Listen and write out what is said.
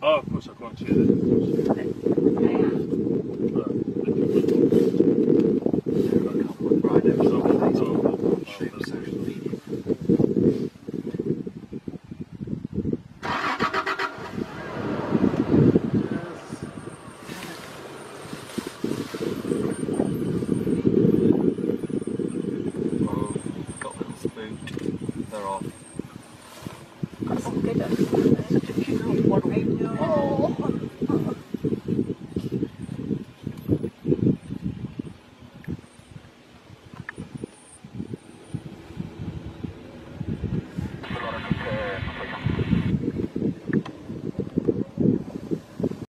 Oh, of course, I can't see that. Of course. Got a couple of rhinos on Facebook, shoot on social media. Got little spooked. They're off.